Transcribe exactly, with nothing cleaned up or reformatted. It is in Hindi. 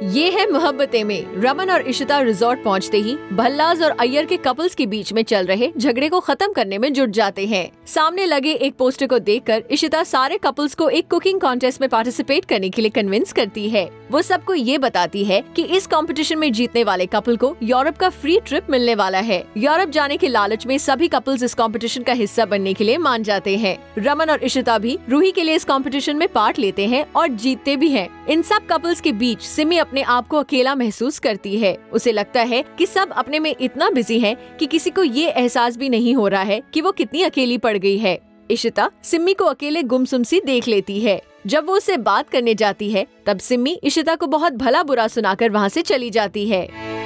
ये है मोहब्बतें में। रमन और इशिता रिजॉर्ट पहुंचते ही भल्लाज और अय्यर के कपल्स के बीच में चल रहे झगड़े को खत्म करने में जुट जाते हैं। सामने लगे एक पोस्टर को देखकर इशिता सारे कपल्स को एक कुकिंग कॉन्टेस्ट में पार्टिसिपेट करने के लिए कन्विंस करती है। वो सबको ये बताती है कि इस कंपटीशन में जीतने वाले कपल को यूरोप का फ्री ट्रिप मिलने वाला है। यूरोप जाने के लालच में सभी कपल्स इस कंपटीशन का हिस्सा बनने के लिए मान जाते हैं। रमन और इशिता भी रूही के लिए इस कंपटीशन में पार्ट लेते हैं और जीतते भी हैं। इन सब कपल्स के बीच सिमी अपने आप को अकेला महसूस करती है। उसे लगता है कि सब अपने में इतना बिजी हैं कि किसी को ये एहसास भी नहीं हो रहा है कि वो कितनी अकेली पड़ गई है। इशिता सिमी को अकेले गुमसुम सी देख लेती है। जब वो उससे बात करने जाती है तब सिमी इशिता को बहुत भला बुरा सुनाकर वहाँ से चली जाती है।